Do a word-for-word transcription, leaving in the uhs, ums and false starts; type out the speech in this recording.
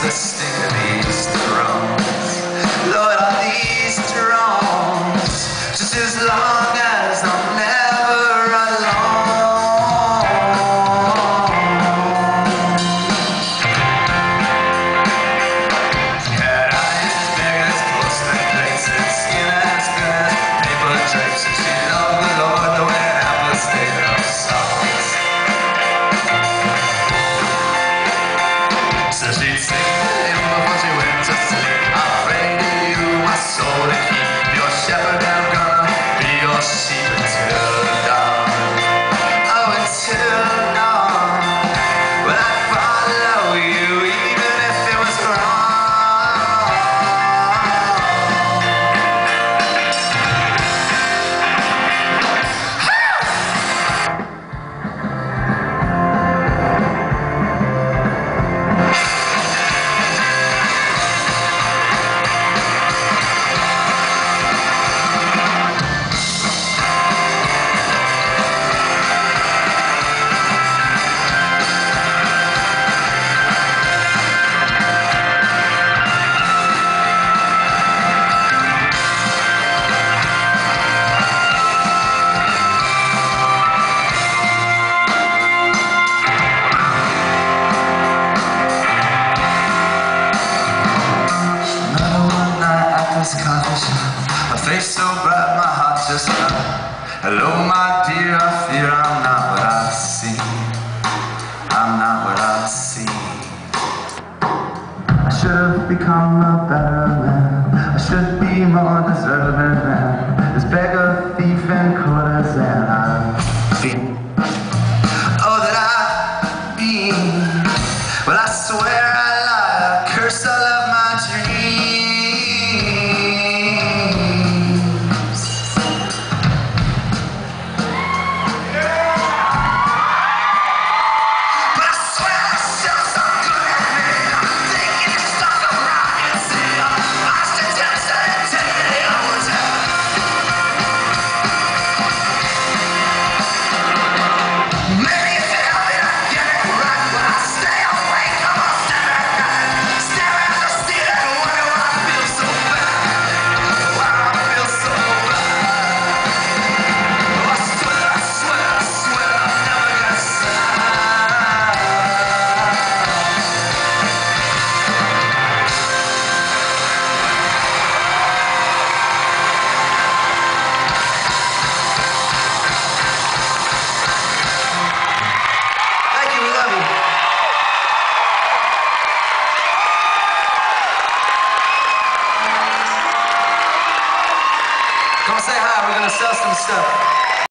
the sting of these drones. Lord, are these drones just as long as I'm never alone? Cat eyes as big as porcelain places, skin as good as paper drapes, and she loved the Lord the way an apple stayed up songs. So she'd sing the hymn before she went to sleep. I pray to you, my soul, to keep your shepherd. I'm gonna be your sheep until dawn. Oh, until dawn, when I follow you, even if it was wrong. Coffee shop, a face so bright, my heart just stopped. Hello, my dear, I fear I'm not what I seem. I'm not what I seem. I should have become a better man. I should be more deserving than this beggar, thief, and courtesan I've been. Oh, that I've been. Well, I swear I lie, I curse all of my dreams. Come say hi, we're gonna sell some stuff.